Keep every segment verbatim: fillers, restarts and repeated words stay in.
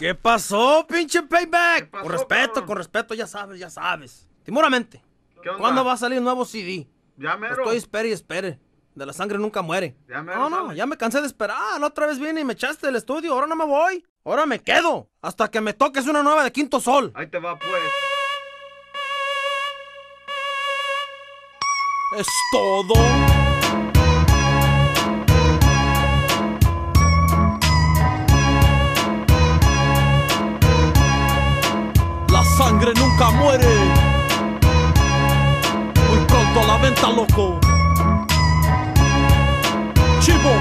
¿Qué pasó, pinche Payback? pasó, Con respeto, cabrón? con respeto, ya sabes, ya sabes. Timuramente, ¿Qué onda? ¿cuándo va a salir un nuevo C D? Ya mero. Estoy espere y espere. De la sangre nunca muere. Ya mero No, no, sale. ya me cansé de esperar. La otra vez vine y me echaste del estudio. Ahora no me voy. Ahora me quedo. Hasta que me toques una nueva de Quinto Sol. Ahí te va, pues. Es todo. La sangre nunca muere. Muy pronto a la venta, loco. Chivo,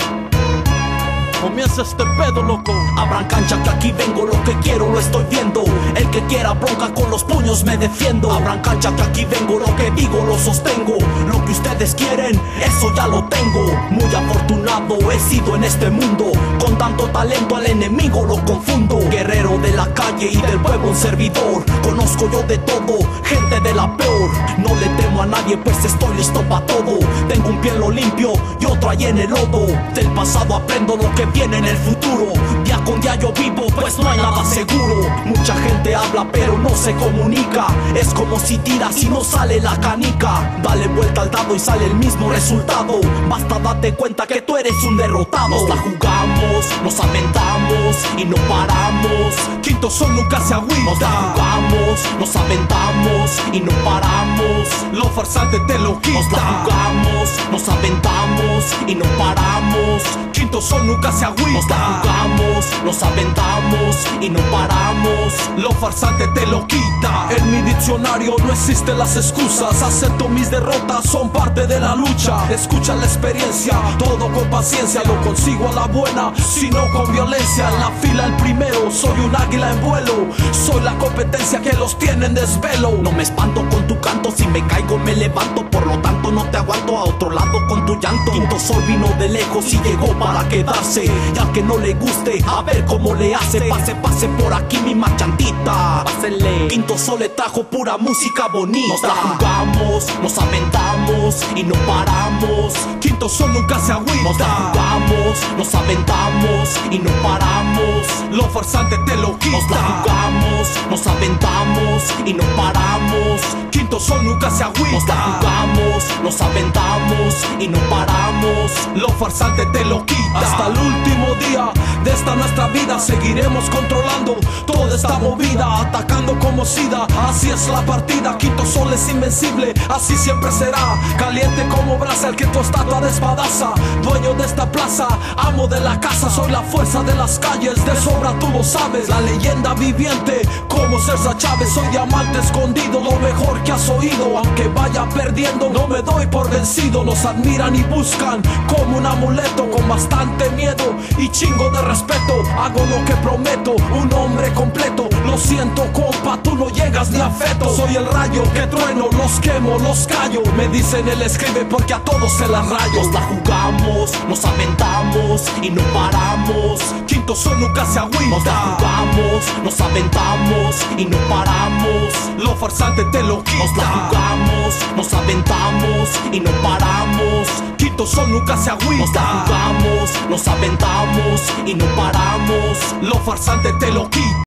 comienza este pedo, loco. Abran cancha que aquí vengo, lo que quiero lo estoy viendo. El que quiera bronca con los puños me defiendo. Abran cancha que aquí vengo, lo que digo lo sostengo. Lo que ustedes quieren, eso ya lo tengo. Muy afortunado he sido en este mundo. Con tanto talento al enemigo lo confundo. Guerrero de la calle y del pueblo un servidor. Conozco yo de todo, gente de la peor. No le temo a nadie pues estoy listo pa' todo. Tengo un pie en lo limpio y otro ahí en el lodo. Del pasado aprendo lo que viene en el futuro. Día con día yo vivo pues no hay nada seguro. Mucha gente habla pero no se comunica. Es como si tiras y no sale la canica. Dale vuelta al dado y sale el mismo resultado. Basta date cuenta que tú eres un derrotado. Nos la jugamos, nos aventamos y no paramos. Quinto Sol nunca se agüita. Nos la jugamos, nos aventamos y no paramos. Lo farsante te lo quita. Nos la jugamos, nos aventamos y no paramos. Quinto Sol nunca se agüita. Nos la jugamos, nos aventamos y no paramos. Lo farsante te lo quita. En mi diccionario no existen las excusas. Acepto mis derrotas, son parte de la lucha. Escucha la experiencia, todo con paciencia. Lo consigo a la buena, sino con violencia. En la fila el primero, soy un águila en vuelo. Soy la competencia que los tiene en desvelo. No me espanto con tu canto, si me caigo me levanto. Por lo tanto no te aguanto a otro lado con tu llanto. Quinto Sol vino de lejos y llegó para quedarse. Y al que no le guste, a ver cómo le hace. Pase, pase por aquí mi machantita. Pásele. Quinto Sol le trajo pura música bonita. Nos la jugamos, nos aventamos y no paramos. Quinto Sol nunca se agüita. Nos la jugamos, nos aventamos y no paramos. Lo farsante te lo quita. Nos la jugamos, nos aventamos y no paramos. Quinto Sol nunca se agüita. Nos la jugamos, nos aventamos y no paramos. Lo farsante te lo quita. Hasta el último día de esta nuestra vida seguiremos controlando toda esta movida, atacando como sida. Así es la partida. Quinto Sol es invencible, así siempre será. Caliente como brasa, el que tu estatua despadaza. Dueño de esta plaza, amo de la casa. Soy la fuerza de las calles, de sobra tú lo sabes. La leyenda viviente como César Chávez. Soy diamante escondido, lo mejor que has oído. Aunque vaya perdiendo, no me doy por vencido. Nos admiran y buscan como un amuleto. Con bastante miedo y chingo de respeto. Hago lo que prometo, un hombre completo. Lo siento compa, tú no llegas ni a feto. Soy el rayo que trueno, los quemo, los callo. Me dicen él escribe porque a todos se la rayo. Nos la jugamos, nos aventamos y no paramos. Quinto Sol nunca se agüita. Nos la jugamos, nos aventamos y no paramos. Lo farsante te lo quita. Nos la jugamos, nos aventamos y no paramos. Quinto Sol nunca se agüita. Nos la jugamos, nos aventamos y no paramos. Lo farsante te lo quita.